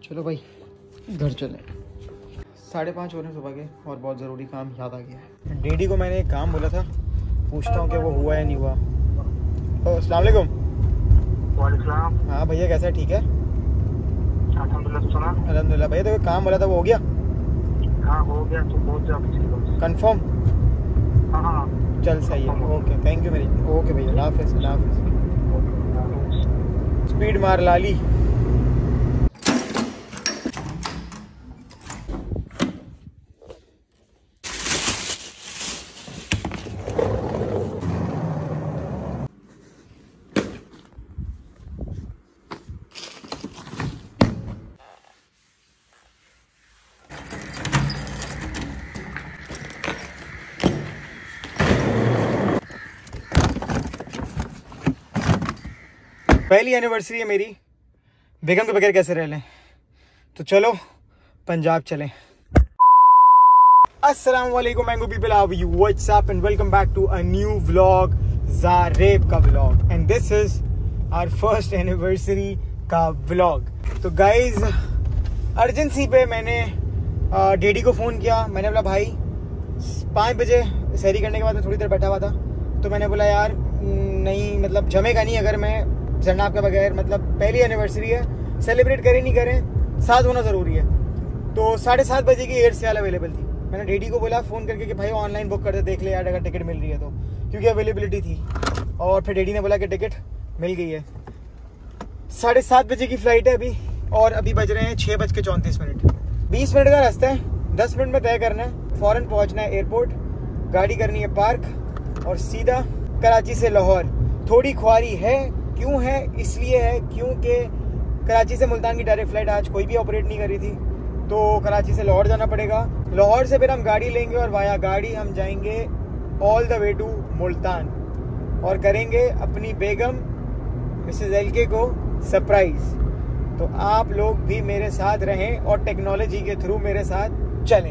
चलो भाई घर चलें। 5:30 हो रहे हैं सुबह के और बहुत ज़रूरी काम याद आ गया है। डीडी को मैंने एक काम बोला था, पूछता हूँ कि वो हुआ या नहीं हुआ। तो अस्सलाम वालेकुम। वालेकुम। हाँ भैया कैसा है, ठीक है? अल्हम्दुलिल्लाह। भैया तो काम बोला था वो हो गया? हाँ हो गया, तो बहुत ज़्यादा कंफर्म? हाँ चल सही है, ओके थैंक यू मेरी। ओके भैया, अल्लाह हाफ़िज़। अल्लाह हाफ़िज़। स्पीड मार लाली। पहली एनिवर्सरी है मेरी, बेगम के बगैर कैसे रह लें। तो चलो पंजाब चलें। अस्सलाम वालेकुम mango people, how are you, what's up and welcome back to a new vlog, Zareb का vlog, and this is our first anniversary का व्लॉग। तो गाइज अर्जेंसी पे मैंने डीडी को फ़ोन किया। मैंने बोला भाई 5 बजे सहरी करने के बाद मैं थोड़ी देर बैठा हुआ था, तो मैंने बोला यार नहीं मतलब जमेगा नहीं अगर मैं जनाब के बगैर, मतलब पहली एनिवर्सरी है, सेलिब्रेट करें नहीं करें, साथ होना ज़रूरी है। तो 7:30 बजे की एयर सेल अवेलेबल थी। मैंने डीडी को बोला फ़ोन करके कि भाई ऑनलाइन बुक कर दे, देख ले यार अगर टिकट मिल रही है तो, क्योंकि अवेलेबिलिटी थी। और फिर डीडी ने बोला कि टिकट मिल गई है। 7:30 बजे की फ़्लाइट है अभी, और अभी बज रहे हैं 6:34। 20 मिनट का रास्ता है, 10 मिनट में तय करना है। फ़ौरन पहुँचना है एयरपोर्ट, गाड़ी करनी है पार्क और सीधा कराची से लाहौर। थोड़ी ख्वारी है, क्यों है? इसलिए है क्योंकि कराची से मुल्तान की डायरेक्ट फ़्लाइट आज कोई भी ऑपरेट नहीं कर रही थी, तो कराची से लाहौर जाना पड़ेगा। लाहौर से फिर हम गाड़ी लेंगे और वाया गाड़ी हम जाएंगे all the way to Multan और करेंगे अपनी बेगम मिसेस एलके को सरप्राइज़। तो आप लोग भी मेरे साथ रहें और टेक्नोलॉजी के थ्रू मेरे साथ चलें।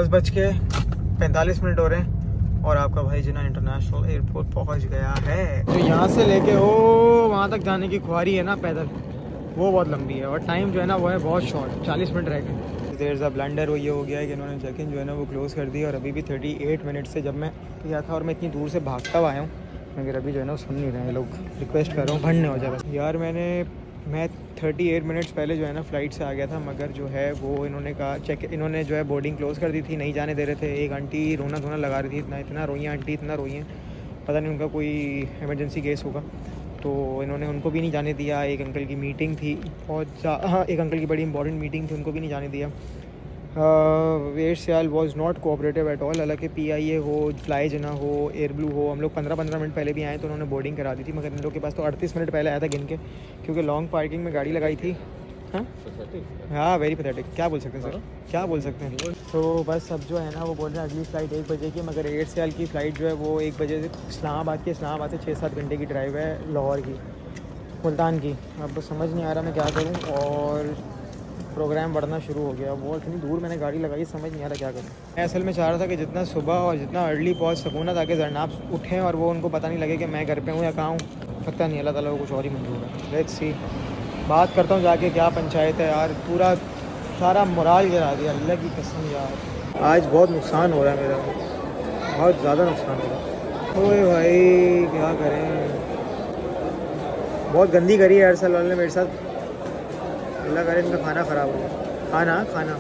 10:45 हो रहे हैं और आपका भाई जिन्ना इंटरनेशनल एयरपोर्ट पहुंच गया है। तो यहाँ से लेके वहाँ तक जाने की ख्वारी है ना पैदल, वो बहुत लंबी है और टाइम जो है ना वो है बहुत शॉर्ट, 40 मिनट रह गए। देर सा ब्लंडर वो ये हो गया है कि इन्होंने चेक इन जो है ना वो क्लोज़ कर दिया, और अभी भी 38 मिनट से जब मैं किया था और मैं इतनी दूर से भागता हुआ आया हूँ, मगर अभी जो है ना सुन नहीं रहे हैं लोग। रिक्वेस्ट कर रहा हूँ भंड हो जाए बस यार। मैं 38 मिनट्स पहले जो है ना फ़्लाइट से आ गया था, मगर जो है वो इन्होंने कहा इन्होंने जो है बोर्डिंग क्लोज़ कर दी थी, नहीं जाने दे रहे थे। एक आंटी रोना धोना लगा रही थी, इतना रोई हैं आंटी, इतना रोई हैं, पता नहीं उनका कोई इमरजेंसी केस होगा, तो इन्होंने उनको भी नहीं जाने दिया। एक अंकल की मीटिंग थी बहुत एक अंकल की बड़ी इंपॉर्टेंट मीटिंग थी, उनको भी नहीं जाने दिया। Airsial was not cooperative at all. हालांकि PIA हो, फ्लाई जना हो, एयर ब्लू हो, हम लोग 15-15 मिनट पहले भी आए तो उन्होंने बोर्डिंग करा दी थी, मगर इन लोग के पास तो 38 मिनट पहले आया था गिन के, क्योंकि लॉन्ग पार्किंग में गाड़ी लगाई थी। हाँ वेरी पैथेटिक, क्या बोल सकते हैं सर, क्या बोल सकते हैं। तो बस अब जो है ना वो बोल रहे हैं अगली फ़्लाइट 1 बजे की, मगर एयर सेल की फ़्लाइट जो है वो 1 बजे से इस्लामाबाद की, इस्लामाबाद से 6-7 घंटे की ड्राइव है लाहौर की, मुल्तान की। अब समझ नहीं आ रहा मैं क्या करूँ, और प्रोग्राम बढ़ना शुरू हो गया। वो इतनी दूर मैंने गाड़ी लगाई, समझ नहीं आ रहा क्या करूँ। मैं असल में चाह रहा था कि जितना सुबह और जितना अर्ली पहुँच सकूँ ना, ताकि जरनाब उठें और वो उनको पता नहीं लगे कि मैं घर पे हूँ या कहाँ हूँ। पता नहीं, अल्लाह ताला को कुछ और ही मंजूर है। लेट्स सी, बात करता हूँ जाके क्या पंचायत है यार। पूरा सारा मोराल गिरा दिया अल्लाह की कसम यार। आज बहुत नुकसान हो रहा है मेरा, बहुत ज़्यादा नुकसान हो रहा है। ओए भाई क्या करें, बहुत गंदी करी है एयरसेल वाले ने मेरे साथ। अल्लाह करे इनका खाना ख़राब हो गया। खाना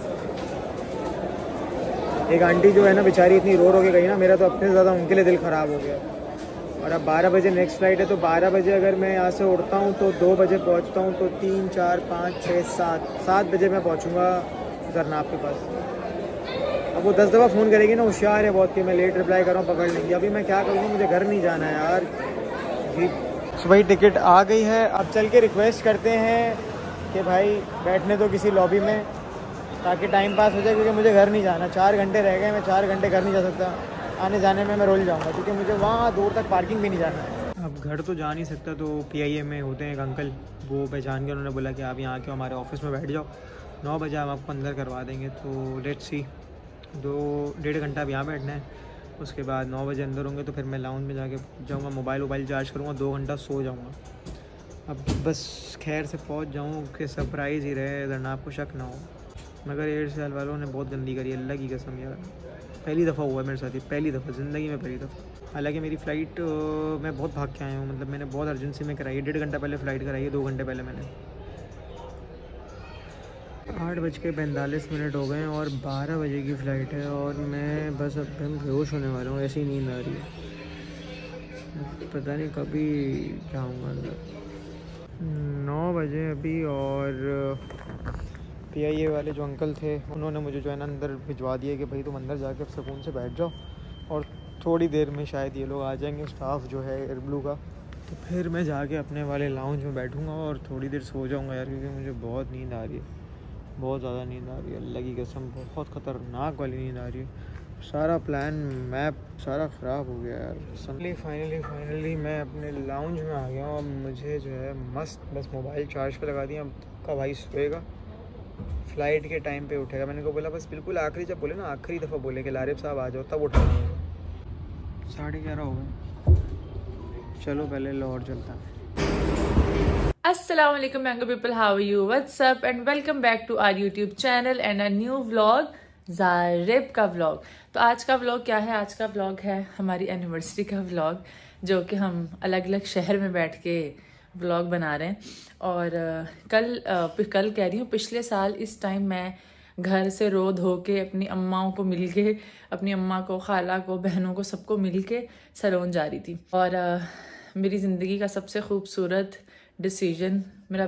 एक आंटी जो है ना बेचारी इतनी रो के गई ना, मेरा तो अपने से ज़्यादा उनके लिए दिल ख़राब हो गया। और अब 12 बजे नेक्स्ट फ़्लाइट है, तो 12 बजे अगर मैं यहाँ से उड़ता हूँ तो 2 बजे पहुँचता हूँ, तो 3, 4, 5, 6, 7 बजे मैं पहुँचूँगा जरनाब के पास। अब वो 10 दफ़ा फ़ोन करेगी ना, होशियार है बहुत कि मैं लेट रिप्लाई कर रहा हूँ, पकड़ लेंगी। अभी मैं क्या करूँगा, मुझे घर नहीं जाना है यार जी। सुबह टिकट आ गई है, अब चल के रिक्वेस्ट करते हैं कि भाई बैठने दो किसी लॉबी में, ताकि टाइम पास हो जाए, क्योंकि मुझे घर नहीं जाना। 4 घंटे रह गए, मैं 4 घंटे घर नहीं जा सकता। आने जाने में मैं रोल जाऊंगा, क्योंकि मुझे वहाँ दूर तक पार्किंग भी नहीं जाना। अब घर तो जा नहीं सकता, तो PIA में होते हैं एक अंकल, वो पहचान के उन्होंने बोला कि आप यहाँ के हमारे ऑफिस में बैठ जाओ, 9 बजे हम आपको अंदर करवा देंगे। तो लेट्स सी, 2-1.5 घंटा अब यहाँ बैठना है, उसके बाद 9 बजे अंदर होंगे, तो फिर मैं लाउंज में जाके जाऊँगा, मोबाइल चार्ज करूँगा, 2 घंटा सो जाऊँगा। अब बस खैर से पहुंच जाऊं कि सरप्राइज़ ही रहे, इधर ना आपको शक ना हो। मगर एयरसेल वालों ने बहुत गंदी करी है, अल्लाह की कसम यार। पहली दफ़ा हुआ मेरे साथ, ये पहली दफ़ा ज़िंदगी में, पहली दफ़ा। हालांकि मेरी फ़्लाइट मैं बहुत भाग के आया हूँ, मतलब मैंने बहुत अर्जेंसी में कराई है। 1.5 घंटा पहले फ़्लाइट कराई है, 2 घंटे पहले मैंने। 8:45 हो गए और 12 बजे की फ़्लाइट है और मैं बस अब बेहोश होने वाला हूँ, ऐसी नींद आ रही है। पता नहीं कभी जाऊँगा अंदर। 9 बजे अभी और PIA वाले जो अंकल थे उन्होंने मुझे जो है ना अंदर भिजवा दिया कि भाई तुम अंदर जाके अब सुकून से बैठ जाओ और थोड़ी देर में शायद ये लोग आ जाएंगे, स्टाफ जो है एयर ब्लू का। तो फिर मैं जाके अपने वाले लाउंज में बैठूंगा और थोड़ी देर सो जाऊंगा यार, क्योंकि मुझे बहुत नींद आ रही है, बहुत ज़्यादा नींद आ रही है, अल्लाह की कसम बहुत ख़तरनाक वाली नींद आ रही है। सारा प्लान मैप सारा ख़राब हो गया यार। फाइनली मैं अपने लाउंज में आ गया हूँ। अब मुझे जो है मस्त बस मोबाइल चार्ज पे लगा दिया। अब का भाई सोएगा, फ़्लाइट के टाइम पे उठेगा। मैंने को बोला बस बिल्कुल आखिरी, जब बोले ना आखिरी दफ़ा बोले कि लारिफ साहब आ जाओ, तब उठाना होगा। 11:30 हो गए, चलो पहले लाहौर चलता है। अस्सलाम वालेकुम younger people, how are you, what's up and welcome back to our YouTube channel and a new vlog, Zarib का व्लॉग। तो आज का व्लॉग क्या है? आज का व्लॉग है हमारी एनिवर्सरी का व्लॉग, जो कि हम अलग अलग शहर में बैठ के व्लॉग बना रहे हैं। और कल कह रही हूँ, पिछले साल इस टाइम मैं घर से रो धो के अपनी अम्माओं को मिल के, अपनी अम्मा को, खाला को, बहनों को, सबको मिल के सलोन जा रही थी। और मेरी ज़िंदगी का सबसे खूबसूरत डिसीजन, मेरा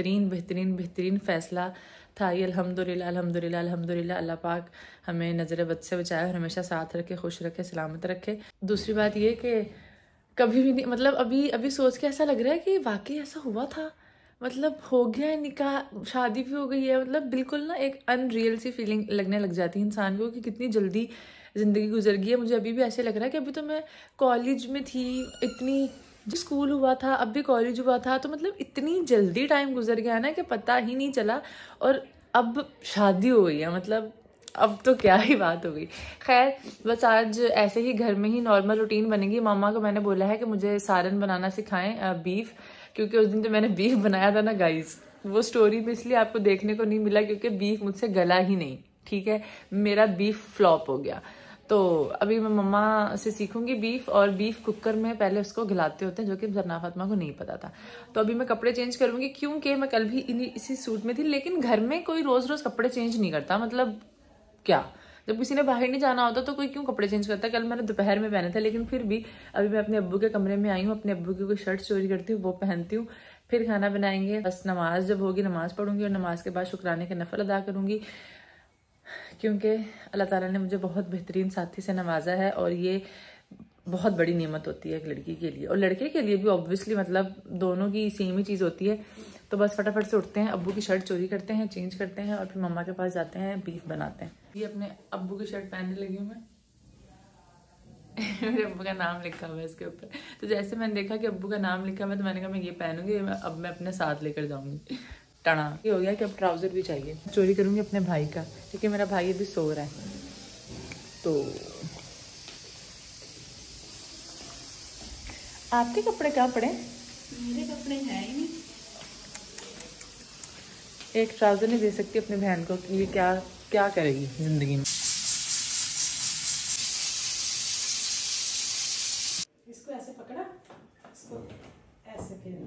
बेहतरीन फ़ैसला था ये। अल्हम्दुलिल्लाह अल्हम्दुलिल्लाह अल्हम्दुलिल्लाह, अल्लाह पाक हमें नज़र बद से बचाए और हमेशा साथ रखे, खुश रखे, सलामत रखे। दूसरी बात ये कि कभी भी नहीं, मतलब अभी सोच के ऐसा लग रहा है कि वाकई ऐसा हुआ था, मतलब हो गया है निकाह, शादी भी हो गई है। मतलब बिल्कुल ना एक अनरियल सी फीलिंग लगने लग जाती है इंसान को कि कितनी जल्दी ज़िंदगी गुजर गई है। मुझे अभी भी ऐसे लग रहा है कि अभी तो मैं कॉलेज में थी, इतनी जो स्कूल हुआ था, अब भी कॉलेज हुआ था, तो मतलब इतनी जल्दी टाइम गुजर गया ना कि पता ही नहीं चला। और अब शादी हो गई है, मतलब अब तो क्या ही बात हो गई। खैर, बस आज ऐसे ही घर में ही नॉर्मल रूटीन बनेगी। मामा को मैंने बोला है कि मुझे सालन बनाना सिखाएं, बीफ, क्योंकि उस दिन जो मैंने बीफ बनाया था ना गाइस, वो स्टोरी में इसलिए आपको देखने को नहीं मिला क्योंकि बीफ मुझसे गला ही नहीं, ठीक है, मेरा बीफ फ्लॉप हो गया। तो अभी मैं मम्मा से सीखूंगी बीफ, और बीफ कुकर में पहले उसको गलाते होते हैं, जो कि जरना फातिमा को नहीं पता था। तो अभी मैं कपड़े चेंज करूंगी, क्योंकि मैं कल भी इसी सूट में थी। लेकिन घर में कोई रोज रोज कपड़े चेंज नहीं करता, मतलब क्या, जब किसी ने बाहर नहीं जाना होता तो कोई क्यों कपड़े चेंज करता है। कल मैंने दोपहर में पहने थे, लेकिन फिर भी अभी मैं अपने अब्बू के कमरे में आई हूँ, अपने अब्बू की कोई शर्ट चोरी करती हूँ, वो पहनती हूँ। फिर खाना बनाएंगे, बस नमाज जब होगी नमाज पढ़ूंगी, और नमाज के बाद शुक्राने के नफल अदा करूंगी, क्योंकि अल्लाह ताला ने मुझे बहुत बेहतरीन साथी से नवाजा है। और ये बहुत बड़ी नेमत होती है एक लड़की के लिए, और लड़के के लिए भी ऑब्वियसली, मतलब दोनों की सेम ही चीज़ होती है। तो बस फटाफट से उठते हैं, अब्बू की शर्ट चोरी करते हैं, चेंज करते हैं, और फिर मम्मा के पास जाते हैं, बीफ बनाते हैं। ये अपने अब्बू की शर्ट पहनने लगी हूँ मैं मेरे अब्बू का नाम लिखा हुआ है इसके ऊपर। तो जैसे मैंने देखा कि अब्बू का नाम लिखा हुआ है, तो मैंने कहा मैं ये पहनूंगी, अब मैं अपने साथ लेकर जाऊंगी। टना ये हो गया कि अब ट्राउजर भी चाहिए। चोरी करूंगी अपने भाई का, क्योंकि मेरा भाई अभी सो रहा है। तो आपके कपड़े कहाँ पड़े? मेरे कपड़े हैं ही नहीं। एक ट्राउजर नहीं दे सकती अपनी बहन को, ये क्या क्या करेगी जिंदगी में। इसको ऐसे पकड़ा, इसको ऐसे फिर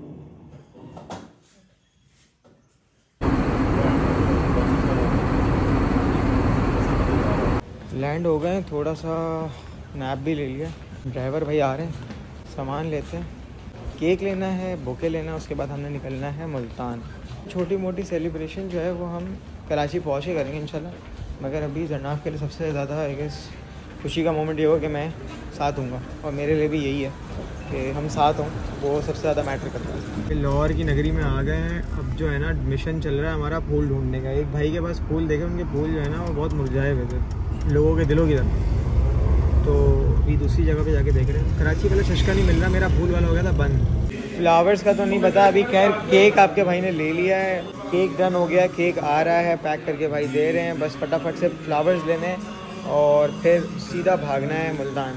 लैंड हो गए, थोड़ा सा नैप भी ले लिया। ड्राइवर भाई आ रहे हैं, सामान लेते हैं, केक लेना है, बुके लेना है, उसके बाद हमने निकलना है मुल्तान। छोटी मोटी सेलिब्रेशन जो है वो हम कराची पहुँच के करेंगे इंशाल्लाह। मगर अभी जरनाफ के लिए सबसे ज़्यादा आई गेस खुशी का मोमेंट ये होगा कि मैं साथ हूँगा, और मेरे लिए भी यही है कि हम साथ हों, वो सबसे ज़्यादा मैटर करता है। लाहौर की नगरी में आ गए हैं। अब जो है ना मिशन चल रहा है हमारा फूल ढूंढने का। एक भाई के पास फूल देखे, उनके फूल जो है ना वो बहुत मुरझाए हुए थे लोगों के दिलों की तरह। तो अभी दूसरी जगह पे जाके देख रहे हैं। कराची वाला चश्का नहीं मिल रहा, मेरा फूल वाला हो गया था बंद। फ्लावर्स का तो नहीं पता अभी। खैर केक आपके भाई ने ले लिया है, केक डन हो गया, केक आ रहा है, पैक करके भाई दे रहे हैं। बस फटाफट से फ्लावर्स लेने और फिर सीधा भागना है मुल्तान।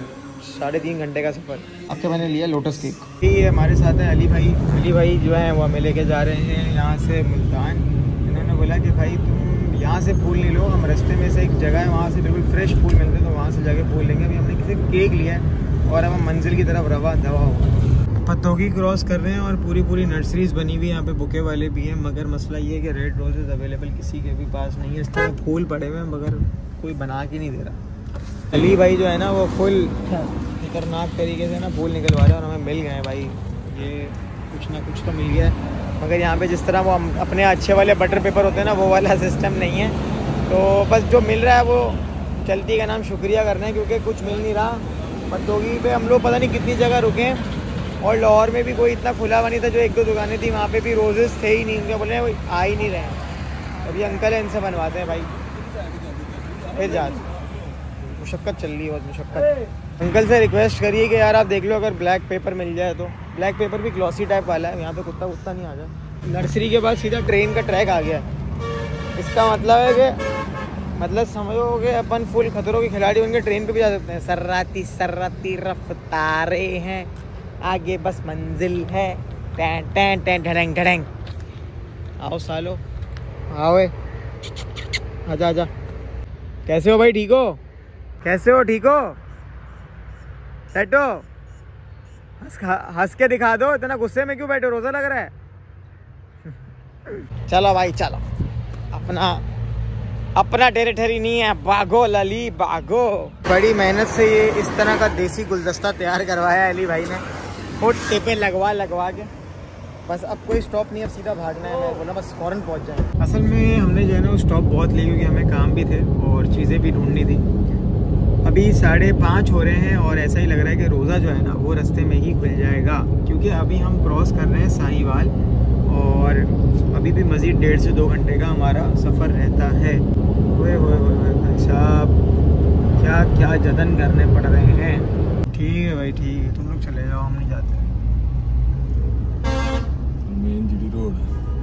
3.5 घंटे का सफ़र। अब तो मैंने लिया लोटस केक। ये हमारे साथ है अली भाई। अली भाई जो है वो हमें लेके जा रहे हैं यहाँ से मुल्तान। इन्होंने बोला कि भाई तुम यहाँ से फूल नहीं लो, हम रास्ते में से एक जगह है वहाँ से बिल्कुल फ्रेश फूल मिलते हैं, तो वहाँ से जाके फूल लेंगे। अभी हमने किसी केक लिया है और अब हम मंजिल की तरफ रवा दवा हो। पतोगी क्रॉस कर रहे हैं और पूरी नर्सरीज बनी हुई है यहाँ पे, बुके वाले भी हैं, मगर मसला ये है कि रेड रोजेज अवेलेबल किसी के भी पास नहीं है। इस तरह फूल पड़े हुए हैं मगर कोई बना के नहीं दे रहा। अली भाई जो है ना वो फुल खतरनाक तरीके से ना फूल निकलवा रहे हैं और हमें मिल गए हैं भाई। ये कुछ ना कुछ तो मिल गया है, मगर यहाँ पे जिस तरह वो अपने अच्छे वाले बटर पेपर होते हैं ना वो वाला सिस्टम नहीं है। तो बस जो मिल रहा है वो चलती का नाम शुक्रिया कर रहे हैं, क्योंकि कुछ मिल नहीं रहा। पतोगी पे हम लोग पता नहीं कितनी जगह रुके हैं और लाहौर में भी कोई इतना खुला हुआ नहीं था। जो 1-2 दुकानें थी वहाँ पे भी रोजेस थे ही नहीं, उनके बोले वो आ ही नहीं रहे हैं। अभी अंकल है, इनसे बनवाते हैं भाई। फिर जा मुशक्क़त चल रही है, बहुत मुशक्क़त। अंकल से रिक्वेस्ट करिए कि यार आप देख लो अगर ब्लैक पेपर मिल जाए तो। ब्लैक पेपर भी ग्लॉसी टाइप वाला है, यहाँ पे कुत्ता नहीं आ जाए। नर्सरी के बाद सीधा ट्रेन का ट्रैक आ गया। इसका मतलब है कि समझो कि अपन फुल खतरों के खिलाड़ी बन के ट्रेन पे भी जा सकते हैं। सर्राती रफ्तारे हैं, आगे बस मंजिल है। टैं टैं टैं ढड़ंग ढड़ंग। आओ सालो, आओ आजा। कैसे हो भाई, ठीक हो? कैसे हो, ठीक हो? सेट हो? हंस के दिखा दो, इतना गुस्से में क्यों बैठे हो? रोजा लग रहा है? चलो भाई चलो, अपना टेरिटरी नहीं है, भागो लली भागो। बड़ी मेहनत से ये इस तरह का देसी गुलदस्ता तैयार करवाया अली भाई ने, फुट टिपे लगवा के। बस अब कोई स्टॉप नहीं, अब सीधा भागना है। मैं बोला बस फ़ौरन पहुंच जाए। असल में हमने जो है ना स्टॉप बहुत लिए, क्योंकि हमें काम भी थे और चीज़ें भी ढूंढनी थी। अभी 5:30 हो रहे हैं और ऐसा ही लग रहा है कि रोज़ा जो है ना वो रास्ते में ही खुल जाएगा, क्योंकि अभी हम क्रॉस कर रहे हैं साहिवाल और अभी भी मज़ीद 1.5 से 2 घंटे का हमारा सफ़र रहता है। ओए भाई साहब, क्या जतन करने पड़ रहे हैं। ठीक है भाई, ठीक है, तुम लोग चले जाओ, हम नहीं जाते। मेन जीडी रोड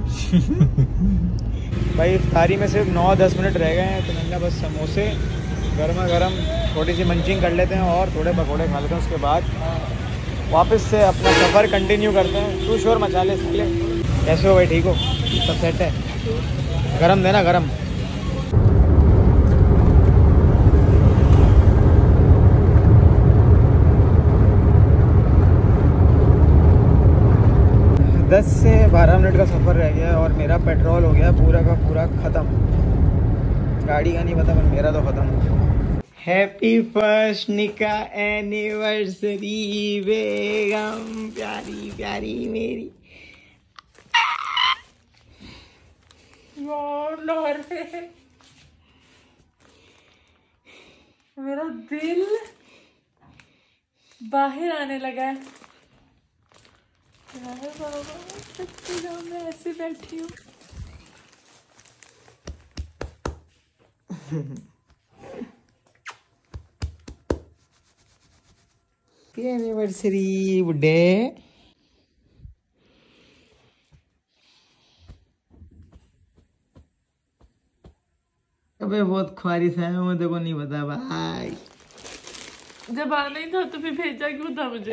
भाई इफ्तारी में सिर्फ 9-10 मिनट रह गए हैं, तो मैंने बस समोसे गर्मा गर्म थोड़ी सी मंचिंग कर लेते हैं और थोड़े पकौड़े खा लेते हैं। उसके बाद वापस से अपना सफ़र कंटिन्यू करते हैं। तू शोर मचा ले साले। कैसे हो भाई, ठीक हो? सब सेट है? गरम देना, गरम। दस से 12 मिनट का सफ़र रह गया और मेरा पेट्रोल हो गया पूरा का पूरा ख़त्म। गाड़ी का नहीं पता पर मेरा तो ख़त्म हो गया। हैप्पी फर्स्ट निकाह एनिवर्सरी बेगम, प्यारी प्यारी मेरी। मेरा दिल बाहर आने लगा है। मैं ऐसे बैठी हूँ। एनिवर्सरी बुड्ढे। अबे बहुत ख्वारिश है, मुझे को नहीं पता भाई। जब आना ही था तो फिर भेजा क्यों था मुझे?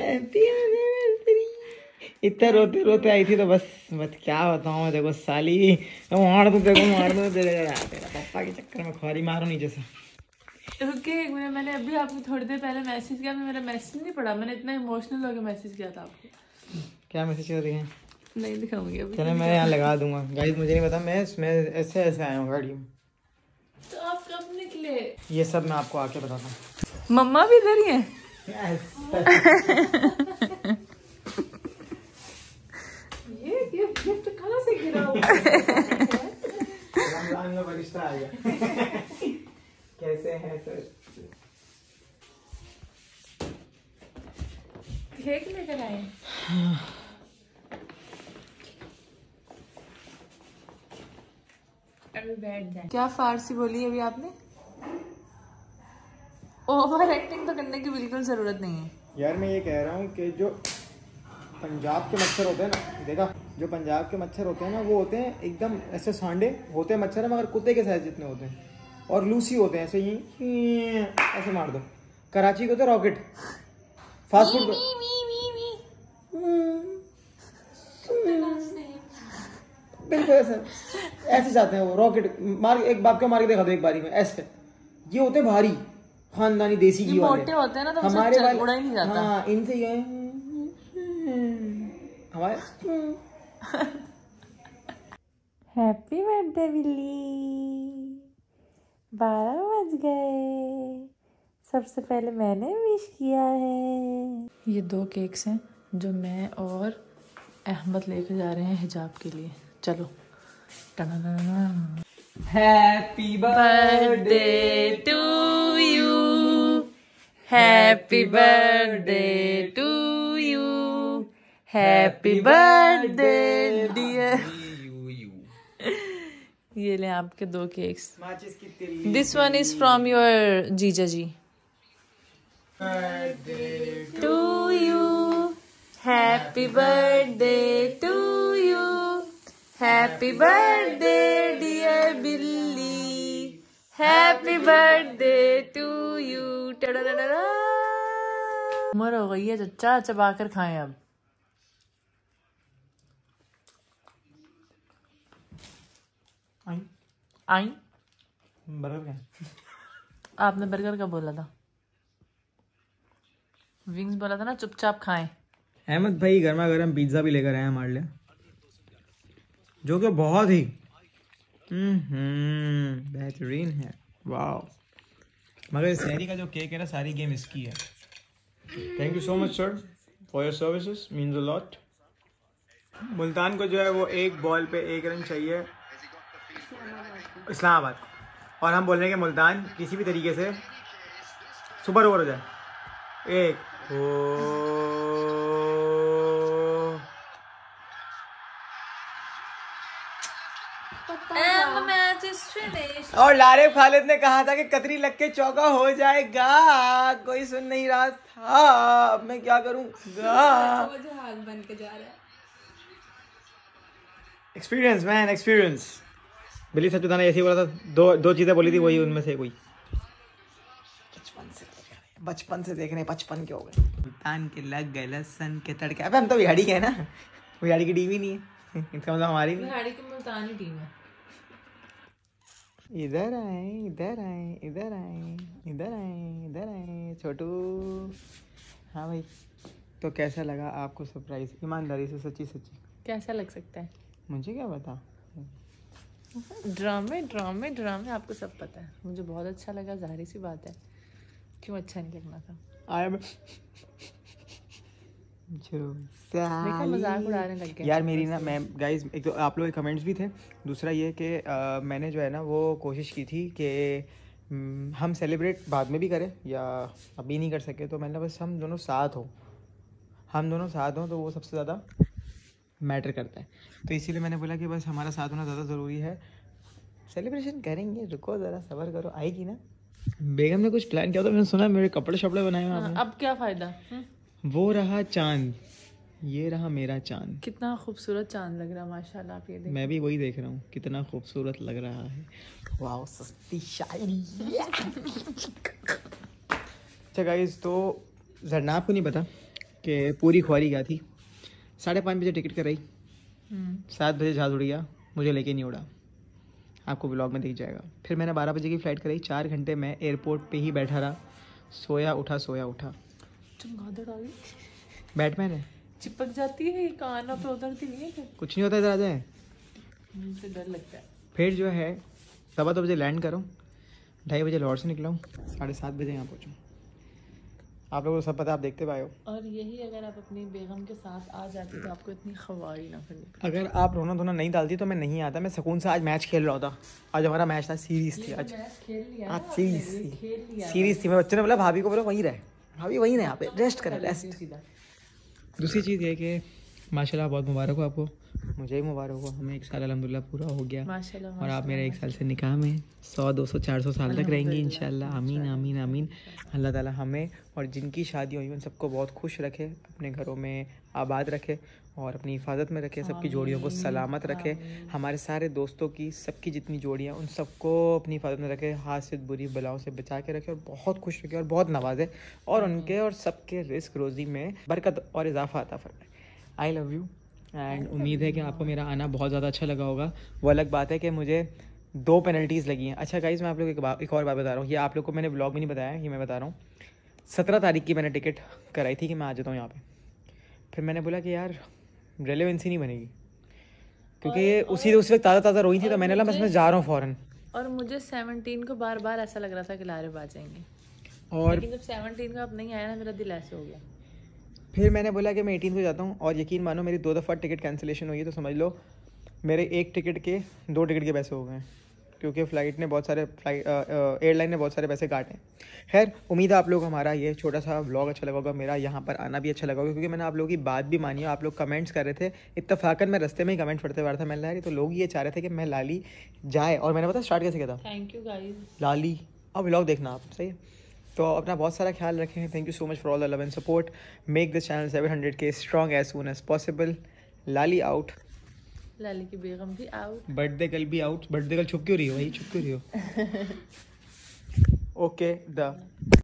इतना रोते रोते आई थी तो बस क्या बताऊँ मैं देखो साली, मार दो तेरा पापा के चक्कर में ख्वारी मारो नीचे से। रुके एक मिनट, मैंने अभी आपको थोड़ी देर पहले मैसेज किया, मेरा मैसेज नहीं पढ़ा। मैंने इतना इमोशनल होकर मैसेज किया था आपको। क्या मैसेज कर रही है? नहीं दिखाऊंगी अभी। चलो मैं यहाँ लगा दूंगा। गाइस मुझे नहीं पता, मैं ऐसे आया हूँ गाड़ी में। तो आप कब निकले? ये सब मैं आपको आके बताता हूँ। मम्मा भी इधर ही है? ये गिफ्ट कहाँ से गिरा हुआ? रमजान में बरिश्ता आ गया। कैसे हैं सर? केक लेकर आए? अभी बैठ जाए। क्या फारसी बोली अभी आपने? ओवर एक्टिंग तो करने की बिल्कुल जरूरत नहीं है यार। मैं ये कह रहा हूँ कि जो पंजाब के मच्छर होते हैं ना, देखा जो पंजाब के मच्छर होते हैं ना, वो होते हैं एकदम ऐसे सांडे होते हैं मच्छर है, मगर कुत्ते के साइज जितने होते हैं और लूसी होते हैं ऐसे ही ऐसे मार दो। कराची को तो रॉकेट, फास्ट फूड बिल्कुल ऐसे जाते हैं वो रॉकेट मार, एक बाप को मार के देखा दो एक बारी में ऐसे। ये होते हैं भारी खानदानी देसी घी वाले, मोटे होते हैं ना, तो हमारे वाले उड़ा ही नहीं जाता। हाँ, इनसे ये हमारे हैप्पी बर्थडे बिल्ली, 12 बज गए। सबसे पहले मैंने विश किया है। ये 2 केक्स हैं जो मैं और अहमद लेके जा रहे हैं हिजाब के लिए। चलो। Happy birthday to you, happy birthday to you, happy birthday dear. ये ले आपके 2 cakes. This one is from your जीजा जी। To you, happy birthday to you, happy birthday dear Billi, happy birthday to you. उम्र हो गई है चचा, चबा कर खाएं अब। आई बर्गर आपने बर्गर का बोला था, विंग्स बोला था ना, चुपचाप खाएं। अहमद भाई गर्मा गर्म पिज्जा भी लेकर आए हमारे लिए, जो कि बहुत ही बेहतरीन है। वाह, मगर शहरी का जो केक है ना, सारी गेम इसकी है। Thank you so much sir for your services, means a lot. Multan को जो है वो एक बॉल पे 1 रन चाहिए, इस्लामाबाद, और हम बोल रहे हैं कि मुल्तान किसी भी तरीके से सुपर ओवर हो जाए। 1 And the match is finished. और लारेब खालिद ने कहा था कि कतरी लग के चौका हो जाएगा, कोई सुन नहीं रहा था। अब मैं क्या करूंगा? हाल बन के जा रहा है। Experience man, experience. बिल्ली सच बताना, ऐसे ही बोला था, दो चीजें बोली थी, वही उनमें से कोई। बचपन से देख रहे, बचपन के हो गए। मुल्तान के लग गए लहसन के तड़के। अबे हम तो बिहाड़ी के है ना, बिहाड़ी की टीम ही नहीं है, इसका मतलब हमारी भी। बिहाड़ी की मुल्तानी टीम है। इधर आए, इधर आए, इधर आए, इधर आए, इधर आए छोटू। हाँ भाई, तो कैसा लगा आपको सरप्राइज? ईमानदारी से, सच्ची सच्ची कैसा लग सकता है? मुझे क्या पता, ड्रामे ड्रामे ड्रामे, आपको सब पता है। मुझे बहुत अच्छा लगा, जाहिर सी बात है, क्यों अच्छा नहीं लगना था। देखा, मजाक उड़ाने लग गए यार मेरी ना, मैं गाइस, एक तो आप लोग के कमेंट्स भी थे, दूसरा ये कि मैंने जो है ना वो कोशिश की थी कि हम सेलिब्रेट बाद में भी करें या अभी नहीं कर सके, तो मैंने बस हम दोनों साथ हों, तो वो सबसे ज़्यादा मैटर करता है। तो इसीलिए मैंने बोला कि बस हमारा साथ होना ज़्यादा ज़रूरी है। सेलिब्रेशन करेंगे, रुको ज़रा, सब्र करो, आएगी ना। बेगम ने कुछ प्लान किया था, मैंने सुना मेरे कपड़े शपड़े बनाए हैं आपने। अब क्या फ़ायदा? वो रहा चांद, ये रहा मेरा चांद। कितना खूबसूरत चांद लग रहा है माशाल्लाह। आप ये देखिए, मैं भी वही देख रहा हूँ, कितना खूबसूरत लग रहा है। वाह, सस्ती शायरी। अच्छा गाइस, तो जरना आपको नहीं पता कि पूरी ख्वारी क्या थी। 5:30 बजे टिकट कराई, 7 बजे जहाज उड़ गया, मुझे लेके नहीं उड़ा, आपको व्लॉग में दिख जाएगा। फिर मैंने 12 बजे की फ़्लाइट कराई, 4 घंटे मैं एयरपोर्ट पे ही बैठा रहा, सोया उठा चमगादड़ आ गई, बैटमैन है, चिपक जाती है, कान पे उतरती नहीं है। कुछ नहीं होता, इधर आ जाए। मुझे डर लगता है। फिर जो है 2:15 बजे लैंड करूँ, 2:30 बजे लाहौर से निकला हूँ, 7:30 बजे यहाँ पहुँचूँ। आप लोगों को सब पता, आप देखते पाए हो। और यही अगर आप अपनी बेगम के साथ आ जाती तो आपको इतनी ख्वारी ना करनी। अगर आप रोना धोना नहीं डालती तो मैं नहीं आता, मैं सुकून से आज मैच खेल रहा था। आज हमारा मैच था, सीरीज थी आज सीरीज थी। मैं बच्चों ने बोला भाभी को, बोला वहीं रहे, भाभी वहीं रहे, यहाँ पे रेस्ट करें, रेस्ट। दूसरी चीज़ ये कि माशाल्लाह बहुत मुबारक हो आपको, मुझे ही मुबारक हो, हमें 1 साल अल्हम्दुलिल्लाह पूरा हो गया। माशाल्लाह और आप मेरे 1 साल से निकाह में 100 200 400 साल तक रहेंगी इंशाल्लाह। आमीन आमीन आमीन। अल्लाह ताला हमें और जिनकी शादी हुई उन सबको बहुत खुश रखे, अपने घरों में आबाद रखे और अपनी हिफाजत में रखे, सबकी जोड़ियों को सलामत रखे। हमारे सारे दोस्तों की सबकी जितनी जोड़ियाँ उन सबको अपनी हिफाजत में रखे, हाथ से बुरी बलाओं से बचा के रखे और बहुत खुश रखे और बहुत नवाजे और उनके और सबके रिस्क रोज़ी में बरकत और इजाफा अता फरमाए। आई लव यू एंड उम्मीद है कि आपको मेरा आना बहुत ज़्यादा अच्छा लगा होगा। वो अलग बात है कि मुझे 2 पेनल्टीज़ लगी हैं। अच्छा गाइज़, मैं आप लोग एक और बात बता रहा हूँ, ये आप लोग को मैंने व्लॉग में नहीं बताया, ये मैं बता रहा हूँ। 17 तारीख की मैंने टिकट कराई थी कि मैं आ जाता हूँ यहाँ पे। फिर मैंने बोला कि यार रेलेवेंसी नहीं बनेगी, क्योंकि ये उस वक्त ताज़ा रोई थी, तो मैंने बोला मैं जा रहा हूँ फ़ौरन। और मुझे 17 को बार बार ऐसा लग रहा था कि लारिब आ जाएंगे, और लेकिन जब 17 को अब नहीं आया ना, मेरा दिल ऐसे हो गया। फिर मैंने बोला कि मैं 18 को जाता हूँ, और यकीन मानो मेरी 2 दफ़ा टिकट कैंसिलेशन हुई है, तो समझ लो मेरे 1 टिकट के 2 टिकट के पैसे हो गए, क्योंकि फ़्लाइट ने बहुत सारे एयरलाइन ने बहुत सारे पैसे काटे। खैर, उम्मीद है आप लोग हमारा ये छोटा सा व्लॉग अच्छा लगा होगा, मेरा यहाँ पर आना भी अच्छा लगा होगा, क्योंकि मैंने आप लोगों की बात भी मानी है। आप लोग कमेंट्स कर रहे थे, इत्तफाकन मैं रास्ते में ही कमेंट पढ़ते हुआ था, मैं लाली, तो लोग ये चाह रहे थे कि मैं लाली जाए, और मैंने पता स्टार्ट कैसे किया था, थैंक यू गाइस लाली। अब व्लॉग देखना आप, सही है? तो अपना बहुत सारा ख्याल रखें। Thank you so much for all the love and support. Make this channel 700K strong as soon as possible. Lali out, Lali की बेगम भी आउट, बर्थडे कल भी आउट। बर्थडे कल छुप क्यों रही हो भाई, छुप क्यों रही हो? Okay the